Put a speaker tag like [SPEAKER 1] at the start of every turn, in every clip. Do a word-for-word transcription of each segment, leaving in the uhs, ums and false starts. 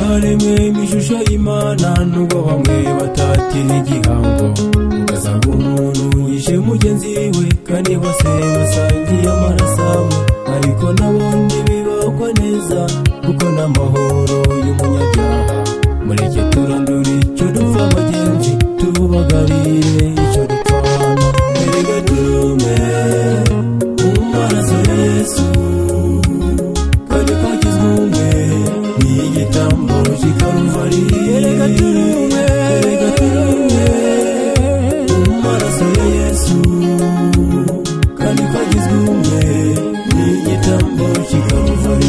[SPEAKER 1] twaremwe imishusho y'Imana nubwo bamwe batatira igihango ugasanga umuntu yishe mugenzi we kandi bose basangiye amaraso ariko nabone bibakwa neza kuko n'amahoro y'umunyabyaha mureke turandure icyo dupfa bagenzi tubagarire icyo dupfana erega turume mu maraso Yesu kandi twagizwe umwe n'igitambo cy'Ikaruvari erega turume erega turume mu maraso ya Yesu kandi twagizwe umwe n'igitambo cy'Ikaruvari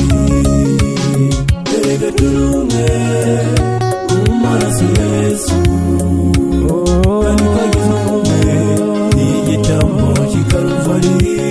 [SPEAKER 1] erega turume mu maraso ya Yesu kandi twagizwe umwe n'igitambo cy'Ikaruvari